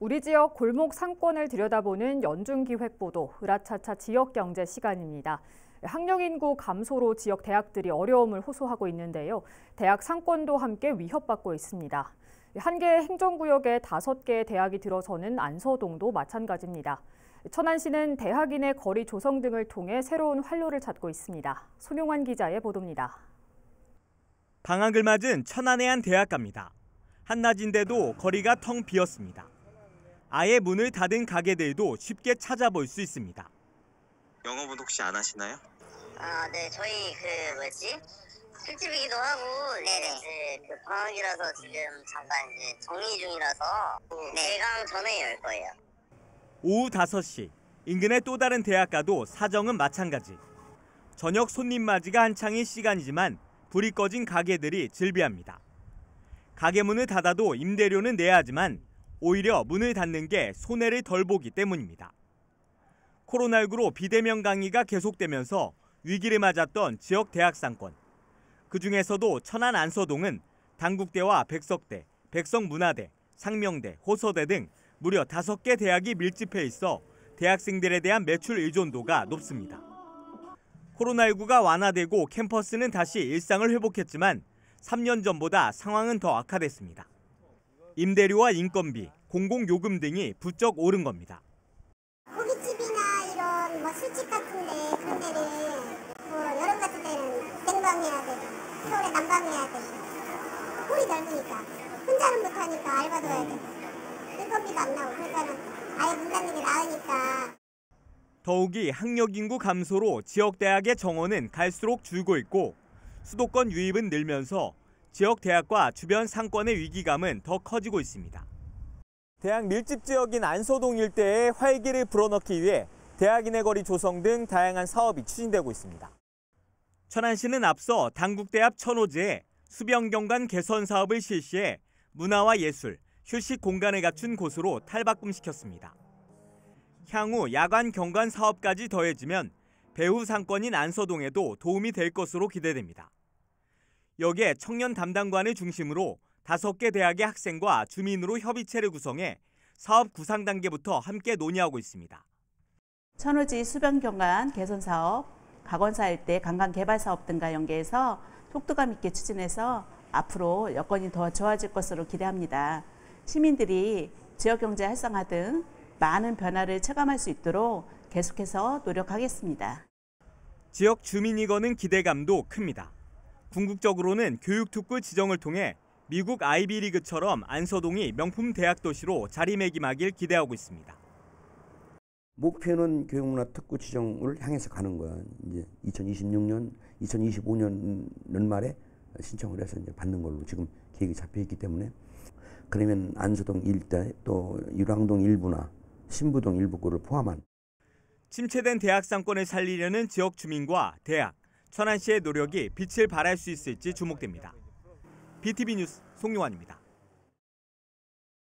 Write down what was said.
우리 지역 골목 상권을 들여다보는 연중기획보도 으라차차 지역경제 시간입니다. 학령 인구 감소로 지역 대학들이 어려움을 호소하고 있는데요. 대학 상권도 함께 위협받고 있습니다. 한 개의 행정구역에 5개의 대학이 들어서는 안서동도 마찬가지입니다. 천안시는 대학인의 거리 조성 등을 통해 새로운 활로를 찾고 있습니다. 손용환 기자의 보도입니다. 방학을 맞은 천안의 한 대학가입니다. 한낮인데도 거리가 텅 비었습니다. 아예 문을 닫은 가게들도 쉽게 찾아볼 수 있습니다. 영업은 혹시 안 하시나요? 네, 저희 술집이기도 하고, 방학이라서 지금 잠깐 정리 중이라서 개강 전에 열 거예요. 오후 5시, 인근의 또 다른 대학가도 사정은 마찬가지. 저녁 손님 맞이가 한창인 시간이지만 불이 꺼진 가게들이 즐비합니다. 가게 문을 닫아도 임대료는 내야 하지만 오히려 문을 닫는 게 손해를 덜 보기 때문입니다. 코로나19로 비대면 강의가 계속되면서 위기를 맞았던 지역 대학 상권. 그중에서도 천안 안서동은 단국대와 백석대, 백석문화대, 상명대, 호서대 등 무려 5개 대학이 밀집해 있어 대학생들에 대한 매출 의존도가 높습니다. 코로나19가 완화되고 캠퍼스는 다시 일상을 회복했지만 3년 전보다 상황은 더 악화됐습니다. 임대료와 인건비, 공공요금 등이 부쩍 오른 겁니다. 고깃집이나 이런 술집 같은데 그런 데는 여름 같은 때는 냉방해야 되고 겨울에 난방해야 되고 홀이 넓으니까 혼자는 못하니까 알바도 해야 되고 인건비도 안 나오고 그러니까는 아예 문 닫는 게 나으니까. 더욱이 학력 인구 감소로 지역 대학의 정원은 갈수록 줄고 있고 수도권 유입은 늘면서 지역 대학과 주변 상권의 위기감은 더 커지고 있습니다. 대학 밀집 지역인 안서동 일대에 활기를 불어넣기 위해 대학인의 거리 조성 등 다양한 사업이 추진되고 있습니다. 천안시는 앞서 단국대 앞 천호지에 수변경관 개선 사업을 실시해 문화와 예술, 휴식 공간을 갖춘 곳으로 탈바꿈시켰습니다. 향후 야간 경관 사업까지 더해지면 배후 상권인 안서동에도 도움이 될 것으로 기대됩니다. 여기에 청년 담당관을 중심으로 5개 대학의 학생과 주민으로 협의체를 구성해 사업 구상 단계부터 함께 논의하고 있습니다. 천호지 수변경관 개선 사업, 각원사 일대 관광 개발 사업 등과 연계해서 속도감 있게 추진해서 앞으로 여건이 더 좋아질 것으로 기대합니다. 시민들이 지역경제 활성화 등 많은 변화를 체감할 수 있도록 계속해서 노력하겠습니다. 지역 주민이 거는 기대감도 큽니다. 궁극적으로는 교육특구 지정을 통해 미국 아이비리그처럼 안서동이 명품 대학 도시로 자리매김하길 기대하고 있습니다. 목표는 교육문화 특구 지정을 향해서 가는 거야. 이제 2026년, 2025년 연말에 신청을 해서 이제 받는 걸로 지금 계획이 잡혀 있기 때문에 그러면 안서동 일대 또 유랑동 일부나 신부동 일부구를 포함한 침체된 대학 상권을 살리려는 지역 주민과 대학, 천안시의 노력이 빛을 발할 수 있을지 주목됩니다. BTV 뉴스 송용환입니다.